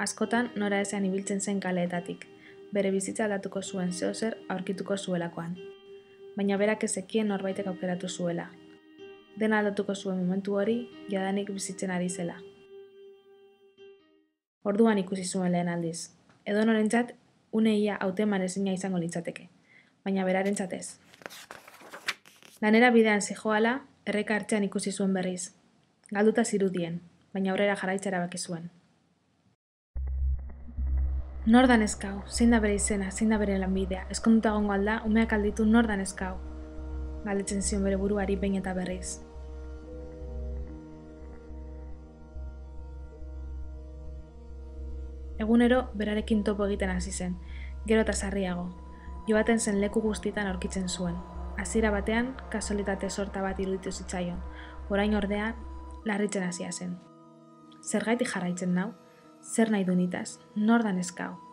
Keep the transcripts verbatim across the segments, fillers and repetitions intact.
Askotan nora ezean ibiltzen zen kaleetatik, bere bizitza aldatuko zuen zeozer aurkituko zuelakoan. Baina berak ezekien norbaitek aukeratu zuela. Dena aldatuko zuen momentu hori, jadanik bizitzen ari zela. Orduan ikusi zuen lehen aldiz. Edo norentzat, une ia hauteman ezina izango litzateke, baina berarentzat ez. Lanera bidean zijoala, erreka hartzean ikusi zuen berriz. Galduta zirudien, baina aurrera jarraitzera erabaki zuen. Nor da neska hau, zein da bere izena, zein da bere lanbidea, eskonduta egongo alda, umeak alditu nor da neska hau. Galdetzen zion bere buruari behin eta berriz. Egunero berarekin topo egiten hasi zen, gero eta sarriago. Joaten zen leku guztietan aurkitzen zuen. Hasiera batean, kasualitate sorta bat iruditu zitzaion, orain ordea, larritzen hasia zen. Zergaitik jarraitzen nau? Zer nahi du nitaz? Nor da neska hau?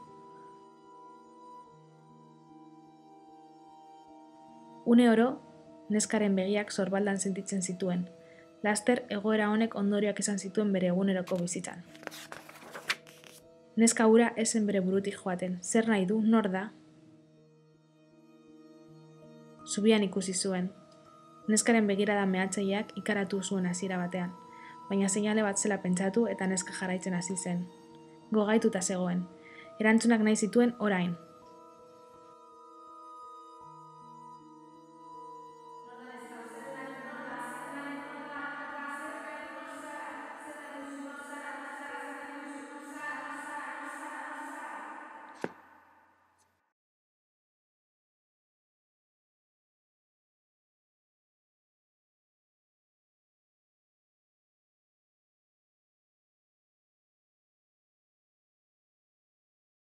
Une oro, neskaren begiak sorbaldan sentitzen zituen. Laster egoera honek ondorioak izan zituen bere eguneroko bizitzan. Neska hura esen bere burutik joaten, zer nahi du, nor da? Zubian ikusi zuen. Neskaren begirada mehatzaileak ikaratu zuen hasiera batean, baina seinale bat zela pentsatu eta neska jarraitzen hasi zen. Gogaituta zegoen. Erantzunak nahi zituen orain,